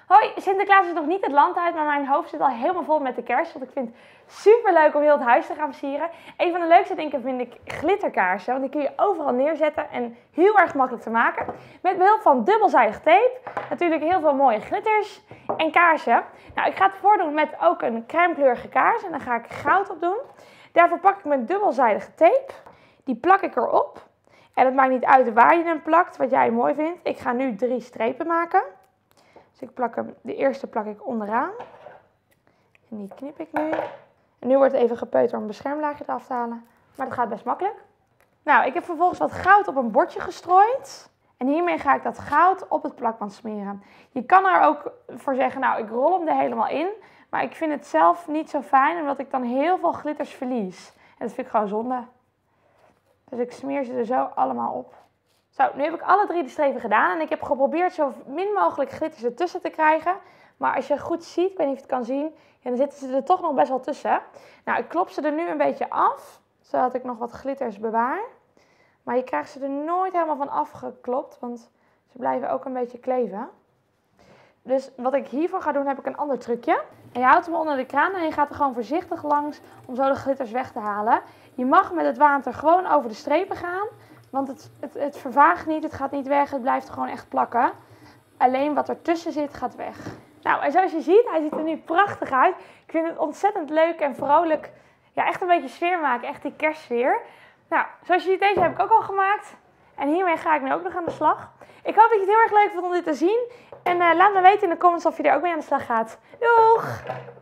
Hoi, Sinterklaas is nog niet het land uit, maar mijn hoofd zit al helemaal vol met de kerst. Want ik vind het super leuk om heel het huis te gaan versieren. Een van de leukste dingen vind ik glitterkaarsen. Want die kun je overal neerzetten en heel erg makkelijk te maken. Met behulp van dubbelzijdig tape. Natuurlijk heel veel mooie glitters en kaarsen. Nou, ik ga het voordoen met ook een crème kleurige kaars. En daar ga ik goud op doen. Daarvoor pak ik mijn dubbelzijdige tape. Die plak ik erop. En het maakt niet uit waar je hem plakt, wat jij mooi vindt. Ik ga nu 3 strepen maken. Dus ik plak hem, de eerste plak ik onderaan. En die knip ik nu. En nu wordt het even gepeuterd om een beschermlaagje eraf te halen. Maar dat gaat best makkelijk. Nou, ik heb vervolgens wat goud op een bordje gestrooid. En hiermee ga ik dat goud op het plakband smeren. Je kan er ook voor zeggen, nou ik rol hem er helemaal in. Maar ik vind het zelf niet zo fijn, omdat ik dan heel veel glitters verlies. En dat vind ik gewoon zonde. Dus ik smeer ze er zo allemaal op. Zo, nu heb ik alle 3 de strepen gedaan en ik heb geprobeerd zo min mogelijk glitters ertussen te krijgen. Maar als je goed ziet, ik weet niet of je het kan zien, ja, dan zitten ze er toch nog best wel tussen. Nou, ik klop ze er nu een beetje af, zodat ik nog wat glitters bewaar. Maar je krijgt ze er nooit helemaal van afgeklopt, want ze blijven ook een beetje kleven. Dus wat ik hiervoor ga doen, heb ik een ander trucje. En je houdt hem onder de kraan en je gaat er gewoon voorzichtig langs om zo de glitters weg te halen. Je mag met het water gewoon over de strepen gaan. Want het vervaagt niet, het gaat niet weg, het blijft gewoon echt plakken. Alleen wat ertussen zit, gaat weg. Nou, en zoals je ziet, hij ziet er nu prachtig uit. Ik vind het ontzettend leuk en vrolijk. Ja, echt een beetje sfeer maken, echt die kerstsfeer. Nou, zoals je ziet, deze heb ik ook al gemaakt. En hiermee ga ik nu ook nog aan de slag. Ik hoop dat je het heel erg leuk vond om dit te zien. En laat me weten in de comments of je er ook mee aan de slag gaat. Doeg!